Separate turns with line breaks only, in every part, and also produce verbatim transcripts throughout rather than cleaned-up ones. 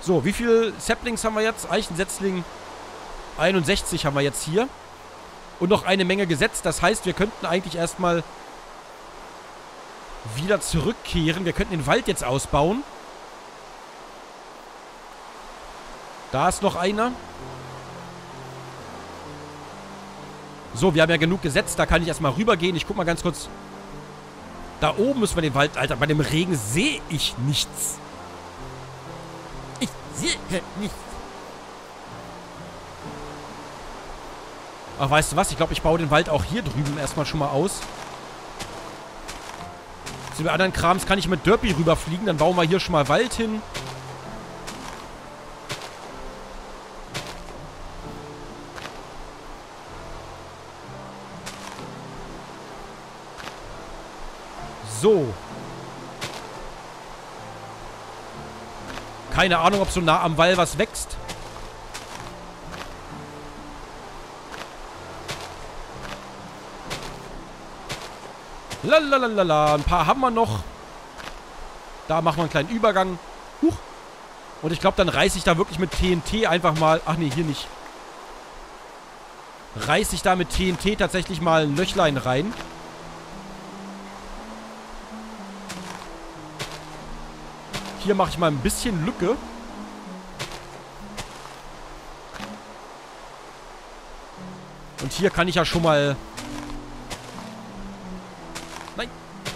So, wie viel Saplings haben wir jetzt? Eichensetzling einundsechzig haben wir jetzt hier. Und noch eine Menge gesetzt. Das heißt, wir könnten eigentlich erstmal wieder zurückkehren. Wir könnten den Wald jetzt ausbauen. Da ist noch einer. So, wir haben ja genug gesetzt. Da kann ich erstmal rübergehen. Ich guck mal ganz kurz. Da oben müssen wir den Wald... Alter, bei dem Regen sehe ich nichts. Ich sehe nichts. Ach, weißt du was? Ich glaube, ich baue den Wald auch hier drüben erstmal schon mal aus. Zu den anderen Krams kann ich mit Derpy rüberfliegen. Dann bauen wir hier schon mal Wald hin. So. Keine Ahnung, ob so nah am Wall was wächst. Lalalala, ein paar haben wir noch. Da machen wir einen kleinen Übergang. Huch. Und ich glaube, dann reiße ich da wirklich mit T N T einfach mal... Ach nee, hier nicht. Reiße ich da mit T N T tatsächlich mal ein Löchlein rein. Hier mache ich mal ein bisschen Lücke. Und hier kann ich ja schon mal... Nein.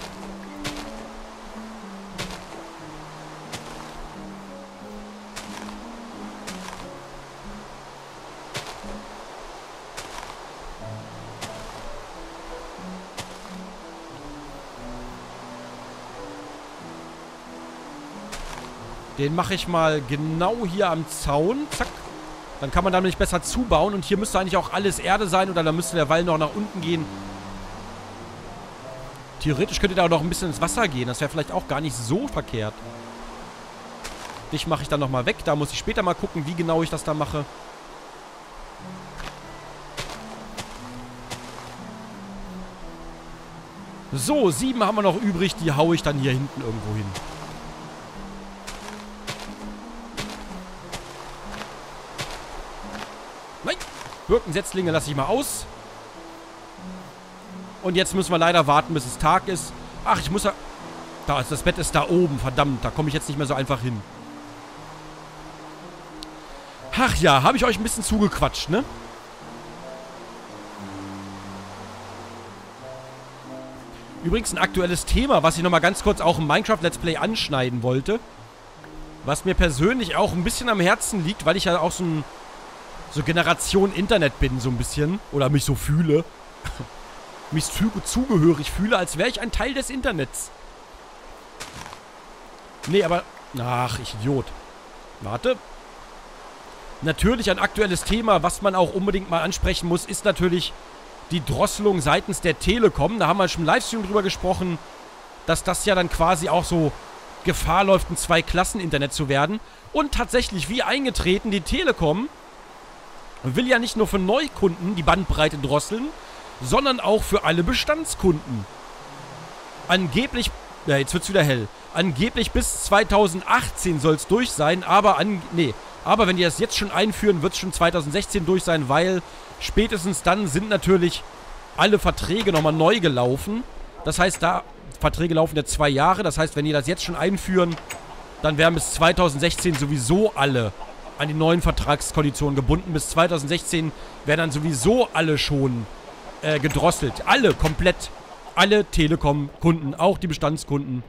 Den mache ich mal genau hier am Zaun. Zack. Dann kann man da nämlich besser zubauen. Und hier müsste eigentlich auch alles Erde sein. Oder dann müsste der Wall noch nach unten gehen. Theoretisch könnte da auch noch ein bisschen ins Wasser gehen. Das wäre vielleicht auch gar nicht so verkehrt. Dich mache ich dann nochmal weg. Da muss ich später mal gucken, wie genau ich das da mache. So, sieben haben wir noch übrig. Die haue ich dann hier hinten irgendwo hin. Nein! Birkensetzlinge lasse ich mal aus. Und jetzt müssen wir leider warten, bis es Tag ist. Ach, ich muss ja... Da ist das Bett ist da oben, verdammt. Da komme ich jetzt nicht mehr so einfach hin. Ach ja, habe ich euch ein bisschen zugequatscht, ne? Übrigens ein aktuelles Thema, was ich nochmal ganz kurz auch im Minecraft-Let's Play anschneiden wollte. Was mir persönlich auch ein bisschen am Herzen liegt, weil ich ja auch so ein... So Generation Internet bin, so ein bisschen. Oder mich so fühle. Mich zu, zugehörig fühle, als wäre ich ein Teil des Internets. Nee, aber... Ach, ich Idiot. Warte. Natürlich ein aktuelles Thema, was man auch unbedingt mal ansprechen muss, ist natürlich die Drosselung seitens der Telekom. Da haben wir schon im Livestream drüber gesprochen, dass das ja dann quasi auch so Gefahr läuft, ein Zwei-Klassen-Internet zu werden. Und tatsächlich, wie eingetreten, die Telekom will ja nicht nur für Neukunden die Bandbreite drosseln, sondern auch für alle Bestandskunden. Angeblich, ja, jetzt wird's wieder hell. Angeblich bis zweitausendachtzehn soll es durch sein, aber an, nee, aber wenn die das jetzt schon einführen, wird es schon zweitausendsechzehn durch sein, weil spätestens dann sind natürlich alle Verträge nochmal neu gelaufen. Das heißt, da, Verträge laufen ja zwei Jahre, das heißt, wenn die das jetzt schon einführen, dann werden bis zweitausendsechzehn sowieso alle an die neuen Vertragskonditionen gebunden. Bis zweitausendsechzehn werden dann sowieso alle schon äh, gedrosselt. Alle, komplett. Alle Telekom-Kunden, auch die Bestandskunden.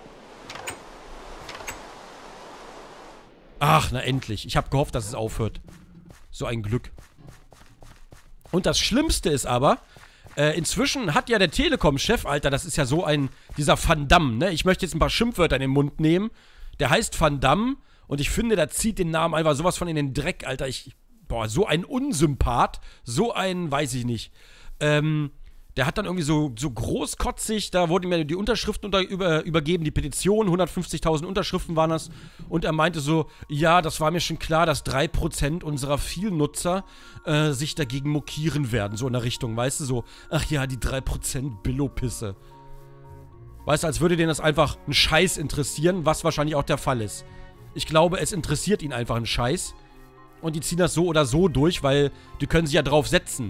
Ach, na endlich. Ich habe gehofft, dass es aufhört. So ein Glück. Und das Schlimmste ist aber, äh, inzwischen hat ja der Telekom-Chef, Alter, das ist ja so ein, dieser Van Damme, ne? Ich möchte jetzt ein paar Schimpfwörter in den Mund nehmen. Der heißt Van Damme. Und ich finde, der zieht den Namen einfach sowas von in den Dreck, Alter. Ich, boah, so ein Unsympath. So ein, weiß ich nicht. Ähm, der hat dann irgendwie so, so großkotzig, da wurden mir die Unterschriften unter, über, übergeben, die Petition, hundertfünfzigtausend Unterschriften waren das. Und er meinte so, ja, das war mir schon klar, dass drei Prozent unserer Vielnutzer äh, sich dagegen mokieren werden. So in der Richtung, weißt du, so, ach ja, die drei Prozent Billo-Pisse. Weißt du, als würde denen das einfach ein Scheiß interessieren, was wahrscheinlich auch der Fall ist. Ich glaube, es interessiert ihn einfach einen Scheiß. Und die ziehen das so oder so durch, weil die können sich ja drauf setzen.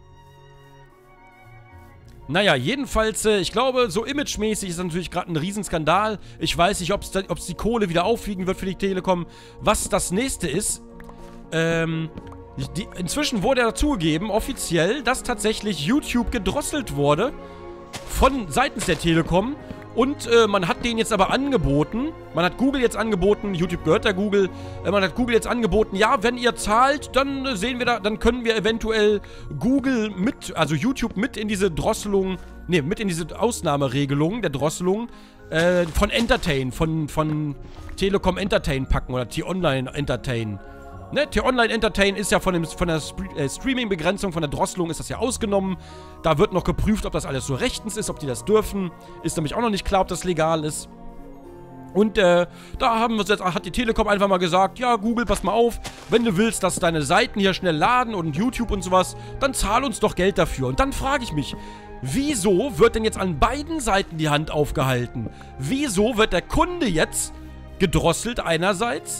Naja, jedenfalls, äh, ich glaube, so imagemäßig ist das natürlich gerade ein Riesenskandal. Ich weiß nicht, ob es die Kohle wieder aufwiegen wird für die Telekom. Was das nächste ist, ähm, die, inzwischen wurde ja zugegeben, offiziell, dass tatsächlich YouTube gedrosselt wurde von seitens der Telekom. Und äh, man hat denen jetzt aber angeboten, man hat Google jetzt angeboten, YouTube gehört der Google, äh, man hat Google jetzt angeboten, ja, wenn ihr zahlt, dann äh, sehen wir da, dann können wir eventuell Google mit, also YouTube mit in diese Drosselung, ne, mit in diese Ausnahmeregelung der Drosselung äh, von Entertain, von, von Telekom Entertain packen oder T-Online Entertain. Ne, T-Online Entertain ist ja von, dem, von der Sp äh, Streaming-Begrenzung, von der Drosselung ist das ja ausgenommen. Da wird noch geprüft, ob das alles so rechtens ist, ob die das dürfen. Ist nämlich auch noch nicht klar, ob das legal ist. Und äh, da haben wir jetzt, hat die Telekom einfach mal gesagt, ja, Google, pass mal auf, wenn du willst, dass deine Seiten hier schnell laden und YouTube und sowas, dann zahl uns doch Geld dafür. Und dann frage ich mich, wieso wird denn jetzt an beiden Seiten die Hand aufgehalten? Wieso wird der Kunde jetzt gedrosselt einerseits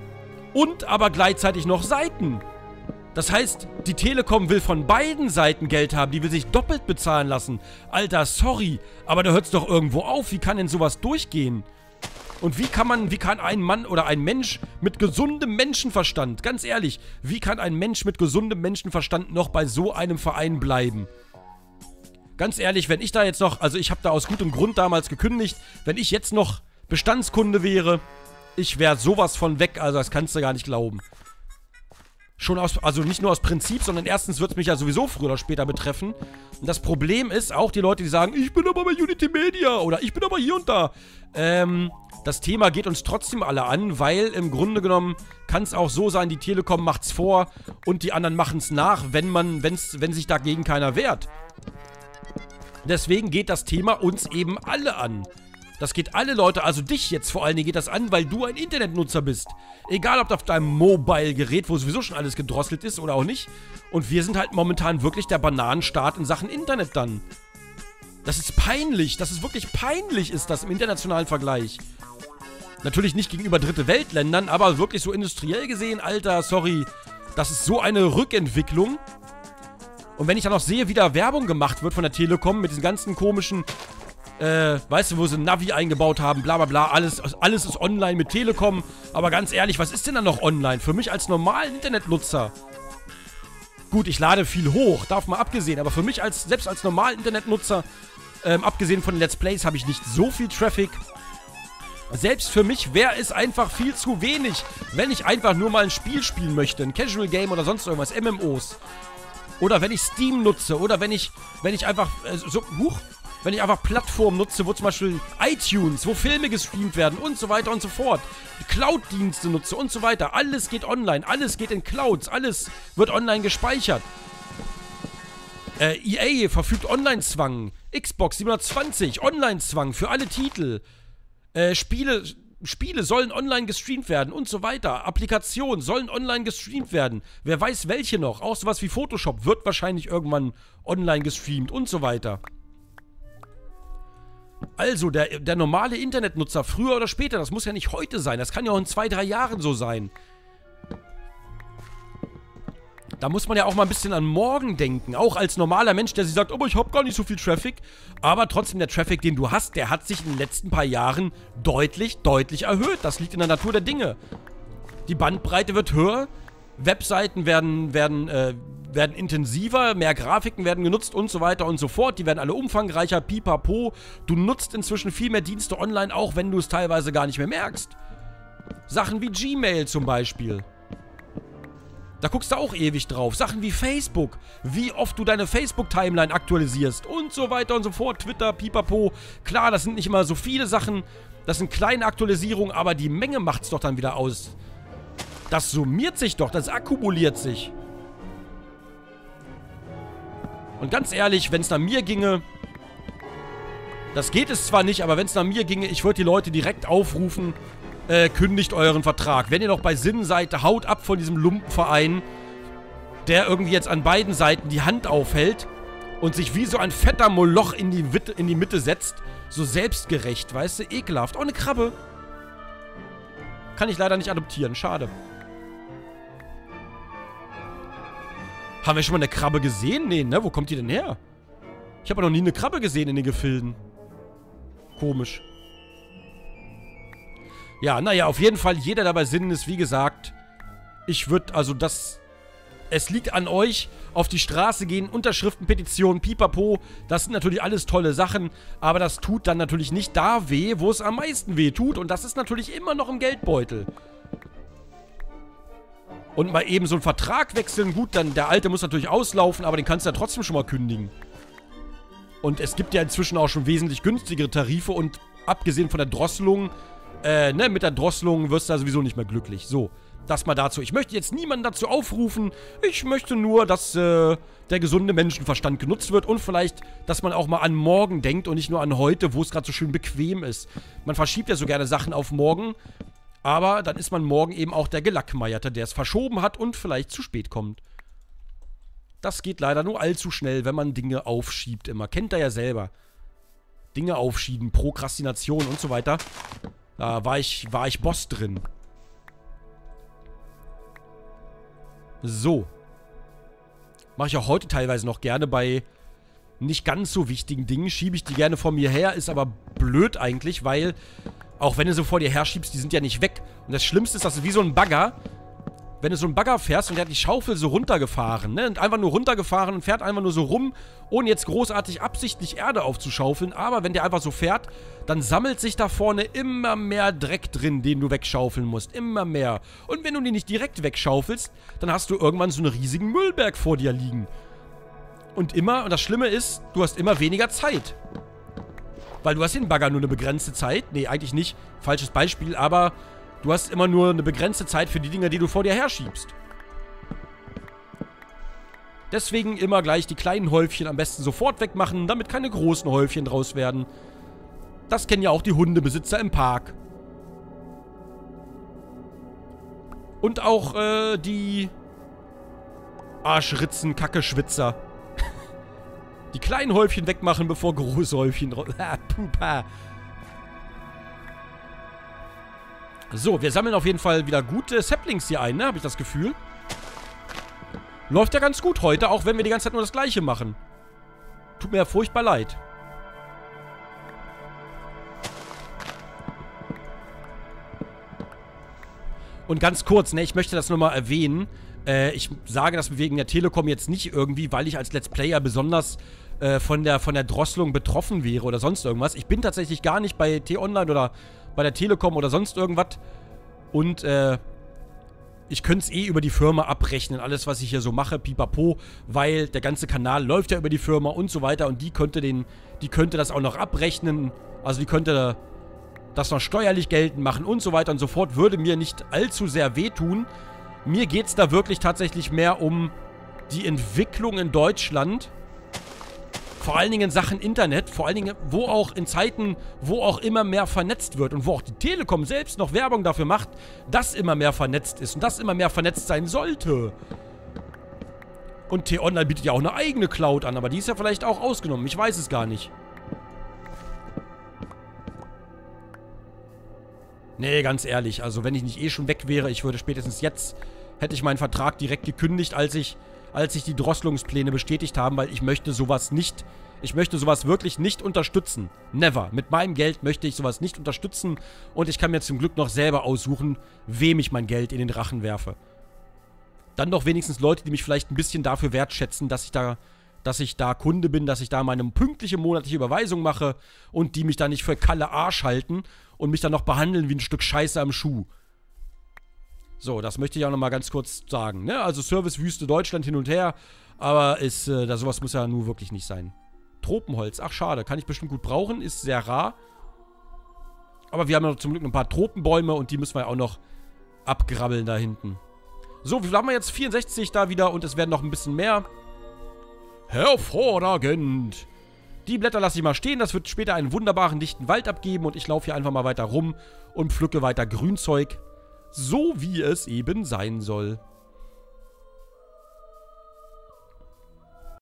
und aber gleichzeitig noch Seiten? Das heißt, die Telekom will von beiden Seiten Geld haben, die will sich doppelt bezahlen lassen. Alter, sorry, aber da hört es doch irgendwo auf. Wie kann denn sowas durchgehen? Und wie kann man, wie kann ein Mann oder ein Mensch mit gesundem Menschenverstand, ganz ehrlich, wie kann ein Mensch mit gesundem Menschenverstand noch bei so einem Verein bleiben? Ganz ehrlich, wenn ich da jetzt noch, also ich habe da aus gutem Grund damals gekündigt, wenn ich jetzt noch Bestandskunde wäre, ich wäre sowas von weg, also das kannst du gar nicht glauben. Schon aus, also nicht nur aus Prinzip, sondern erstens wird es mich ja sowieso früher oder später betreffen. Und das Problem ist, auch die Leute, die sagen, ich bin aber bei Unity Media oder ich bin aber hier und da. Ähm, das Thema geht uns trotzdem alle an, weil im Grunde genommen kann es auch so sein, die Telekom macht's vor und die anderen machen es nach, wenn man, wenn's, wenn sich dagegen keiner wehrt. Deswegen geht das Thema uns eben alle an. Das geht alle Leute, also dich jetzt vor allen Dingen geht das an, weil du ein Internetnutzer bist. Egal, ob auf deinem Mobile-Gerät, wo sowieso schon alles gedrosselt ist oder auch nicht. Und wir sind halt momentan wirklich der Bananenstaat in Sachen Internet dann. Das ist peinlich, das ist wirklich peinlich, ist das im internationalen Vergleich. Natürlich nicht gegenüber dritte Weltländern, aber wirklich so industriell gesehen, Alter, sorry. Das ist so eine Rückentwicklung. Und wenn ich dann auch sehe, wie da Werbung gemacht wird von der Telekom mit diesen ganzen komischen... Äh, weißt du, wo sie ein Navi eingebaut haben, bla bla bla, alles, alles ist online mit Telekom. Aber ganz ehrlich, was ist denn dann noch online? Für mich als normalen Internetnutzer. Gut, ich lade viel hoch, darf mal abgesehen, aber für mich als, selbst als normalen Internetnutzer, ähm, abgesehen von den Let's Plays, habe ich nicht so viel Traffic. Selbst für mich wäre es einfach viel zu wenig, wenn ich einfach nur mal ein Spiel spielen möchte, ein Casual Game oder sonst irgendwas, M M Os. Oder wenn ich Steam nutze, oder wenn ich, wenn ich einfach, äh, so, huch, wenn ich einfach Plattformen nutze, wo zum Beispiel iTunes, wo Filme gestreamt werden und so weiter und so fort. Cloud-Dienste nutze und so weiter. Alles geht online, alles geht in Clouds, alles wird online gespeichert. Äh, E A verfügt Online-Zwang. Xbox siebenhundertzwanzig, Online-Zwang für alle Titel. Äh, Spiele, Spiele sollen online gestreamt werden und so weiter. Applikationen sollen online gestreamt werden. Wer weiß welche noch. Auch sowas wie Photoshop wird wahrscheinlich irgendwann online gestreamt und so weiter. Also, der, der normale Internetnutzer, früher oder später, das muss ja nicht heute sein, das kann ja auch in zwei, drei Jahren so sein. Da muss man ja auch mal ein bisschen an morgen denken, auch als normaler Mensch, der sich sagt, aber ich habe gar nicht so viel Traffic. Aber trotzdem, der Traffic, den du hast, der hat sich in den letzten paar Jahren deutlich, deutlich erhöht. Das liegt in der Natur der Dinge. Die Bandbreite wird höher, Webseiten werden, werden, äh, werden intensiver, mehr Grafiken werden genutzt und so weiter und so fort. Die werden alle umfangreicher, pipapo. Du nutzt inzwischen viel mehr Dienste online, auch wenn du es teilweise gar nicht mehr merkst. Sachen wie Gmail zum Beispiel. Da guckst du auch ewig drauf. Sachen wie Facebook. Wie oft du deine Facebook-Timeline aktualisierst und so weiter und so fort. Twitter, pipapo. Klar, das sind nicht immer so viele Sachen. Das sind kleine Aktualisierungen, aber die Menge macht's doch dann wieder aus. Das summiert sich doch, das akkumuliert sich. Und ganz ehrlich, wenn es nach mir ginge, das geht es zwar nicht, aber wenn es nach mir ginge, ich würde die Leute direkt aufrufen, äh, kündigt euren Vertrag. Wenn ihr noch bei Sinn seid, haut ab von diesem Lumpenverein, der irgendwie jetzt an beiden Seiten die Hand aufhält und sich wie so ein fetter Moloch in die, Witte, in die Mitte setzt. So selbstgerecht, weißt du, ekelhaft. Oh, eine Krabbe. Kann ich leider nicht adoptieren. Schade. Haben wir schon mal eine Krabbe gesehen? Nee, ne? Wo kommt die denn her? Ich habe noch nie eine Krabbe gesehen in den Gefilden. Komisch. Ja, naja, auf jeden Fall, jeder dabei Sinnen ist, wie gesagt, ich würde, also das, es liegt an euch, auf die Straße gehen, Unterschriften, Petitionen, pipapo, das sind natürlich alles tolle Sachen, aber das tut dann natürlich nicht da weh, wo es am meisten weh tut und das ist natürlich immer noch im Geldbeutel. Und mal eben so einen Vertrag wechseln, gut, dann der alte muss natürlich auslaufen, aber den kannst du ja trotzdem schon mal kündigen. Und es gibt ja inzwischen auch schon wesentlich günstigere Tarife und abgesehen von der Drosselung, äh, ne, mit der Drosselung wirst du ja sowieso nicht mehr glücklich. So, das mal dazu. Ich möchte jetzt niemanden dazu aufrufen, ich möchte nur, dass äh, der gesunde Menschenverstand genutzt wird und vielleicht, dass man auch mal an morgen denkt und nicht nur an heute, wo es gerade so schön bequem ist. Man verschiebt ja so gerne Sachen auf morgen, aber dann ist man morgen eben auch der Gelackmeierte, der es verschoben hat und vielleicht zu spät kommt. Das geht leider nur allzu schnell, wenn man Dinge aufschiebt immer. Kennt ihr ja selber. Dinge aufschieben, Prokrastination und so weiter. Da war ich, war ich Boss drin. So. Mache ich auch heute teilweise noch gerne bei nicht ganz so wichtigen Dingen. Schiebe ich die gerne vor mir her. Ist aber blöd eigentlich, weil auch wenn du so vor dir her schiebst, die sind ja nicht weg. Und das Schlimmste ist, dass du wie so ein Bagger, wenn du so einen Bagger fährst und der hat die Schaufel so runtergefahren, ne? Und einfach nur runtergefahren und fährt einfach nur so rum, ohne jetzt großartig absichtlich Erde aufzuschaufeln. Aber wenn der einfach so fährt, dann sammelt sich da vorne immer mehr Dreck drin, den du wegschaufeln musst. Immer mehr. Und wenn du den nicht direkt wegschaufelst, dann hast du irgendwann so einen riesigen Müllberg vor dir liegen. Und immer, und das Schlimme ist, du hast immer weniger Zeit. Weil du hast den Bagger nur eine begrenzte Zeit. Nee, eigentlich nicht. Falsches Beispiel, aber du hast immer nur eine begrenzte Zeit für die Dinge, die du vor dir herschiebst. Deswegen immer gleich die kleinen Häufchen am besten sofort wegmachen, damit keine großen Häufchen draus werden. Das kennen ja auch die Hundebesitzer im Park. Und auch, äh, die Arschritzen, Kacke-Schwitzer. Die kleinen Häufchen wegmachen, bevor große Häufchen draus... Pupa. So, wir sammeln auf jeden Fall wieder gute Saplings hier ein, ne? Habe ich das Gefühl. Läuft ja ganz gut heute, auch wenn wir die ganze Zeit nur das Gleiche machen. Tut mir ja furchtbar leid. Und ganz kurz, ne? Ich möchte das nur mal erwähnen. Äh, ich sage das wegen der Telekom jetzt nicht irgendwie, weil ich als Let's Player besonders äh, von der, von der Drosselung betroffen wäre oder sonst irgendwas. Ich bin tatsächlich gar nicht bei T-Online oder bei der Telekom oder sonst irgendwas. Und, äh, ich könnte es eh über die Firma abrechnen, alles, was ich hier so mache, pipapo, weil der ganze Kanal läuft ja über die Firma und so weiter und die könnte den, die könnte das auch noch abrechnen, also die könnte das noch steuerlich geltend machen und so weiter und so fort, würde mir nicht allzu sehr wehtun. Mir geht es da wirklich tatsächlich mehr um die Entwicklung in Deutschland. Vor allen Dingen in Sachen Internet, vor allen Dingen, wo auch in Zeiten, wo auch immer mehr vernetzt wird und wo auch die Telekom selbst noch Werbung dafür macht, dass immer mehr vernetzt ist und dass immer mehr vernetzt sein sollte. Und T-Online bietet ja auch eine eigene Cloud an, aber die ist ja vielleicht auch ausgenommen, ich weiß es gar nicht. Nee, ganz ehrlich, also wenn ich nicht eh schon weg wäre, ich würde spätestens jetzt, hätte ich meinen Vertrag direkt gekündigt, als ich... als sich die Drosselungspläne bestätigt haben, weil ich möchte sowas nicht, ich möchte sowas wirklich nicht unterstützen. Never. Mit meinem Geld möchte ich sowas nicht unterstützen und ich kann mir zum Glück noch selber aussuchen, wem ich mein Geld in den Rachen werfe. Dann doch wenigstens Leute, die mich vielleicht ein bisschen dafür wertschätzen, dass ich da, dass ich da Kunde bin, dass ich da meine pünktliche monatliche Überweisung mache und die mich da nicht für Kalle Arsch halten und mich dann noch behandeln wie ein Stück Scheiße am Schuh. So, das möchte ich auch nochmal ganz kurz sagen, ne? Also Servicewüste Deutschland hin und her, aber ist, äh, da sowas muss ja nur wirklich nicht sein. Tropenholz, ach schade, kann ich bestimmt gut brauchen, ist sehr rar. Aber wir haben ja zum Glück noch ein paar Tropenbäume und die müssen wir auch noch abgrabbeln da hinten. So, wie viel haben wir jetzt? vierundsechzig da wieder und es werden noch ein bisschen mehr. Hervorragend! Die Blätter lasse ich mal stehen, das wird später einen wunderbaren, dichten Wald abgeben und ich laufe hier einfach mal weiter rum und pflücke weiter Grünzeug. So wie es eben sein soll.